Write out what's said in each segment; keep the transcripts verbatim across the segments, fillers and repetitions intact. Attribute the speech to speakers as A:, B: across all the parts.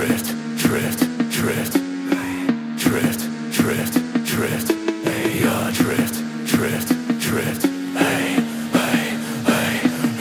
A: drift, drift, drift, drift, drift, drift, hey, yeah, drift, drift, drift, hey, hey, hey.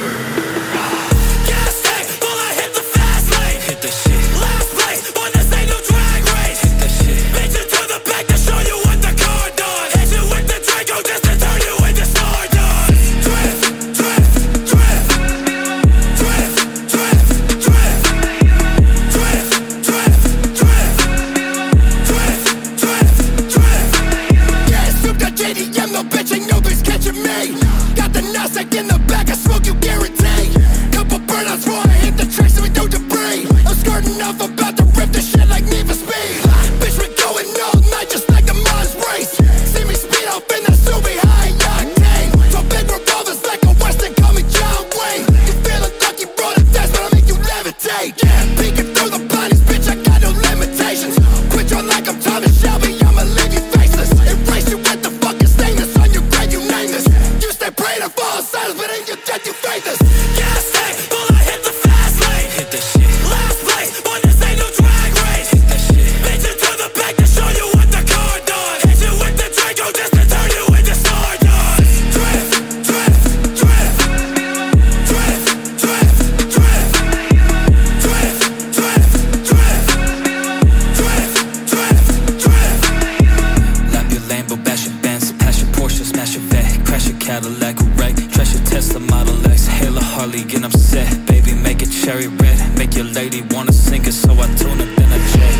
A: Gas tank, while I hit the fast lane. Hit the shit. Last place, on this ain't no drag race. Hit the shit. Bitch it to the back to show you what the car does. Hit you with the Draco just to turn you into stardust. Drift, drift, drift, drift, drift, drift, drift, drift, drift, drift, drift, drift. Yeah, souped up J D M, no bitch, ain't no bitch catching me. Got the Nasdaq in the back, I smoke you guarantee. Couple burnouts before I hit the tracks so we don't debris. I'm skirting off, about to rip this shit like Need for Speed. Bitch, we going all night just like a Mars race. See me speed off in the Subi high octane. So big revolvers like a Western, call me John Wayne. You feeling lucky, bro, the dance, but I'll make you levitate. Yeah, peeking through the blinds, bitch, I got no limitations. Quit your like I'm Thomas Shelby, I'ma leave you faceless. Erase you with the fucking stainless on your grave, you nameless. You stay praying to fall silence, but in your death you faithless. Gas tank, while I hit the fast lane. Hit the shit. Last place, on this ain't no drag race. Hit the shit. Bitch it to the back to show you what the car does. Hit you with the Draco just to turn you into stardust. Drift, drift, drift, drift, drift, drift, drift, drift, drift, drift, drift, drift. Lap your Lambo, bash your Benz, pass your Porsche, smash your vet, crash your Cadillac, wreck, trash your Tesla Model X, hail a Harley, get upset, baby, make it cherry red, make your lady wanna sink it, so I tune it, then I jet.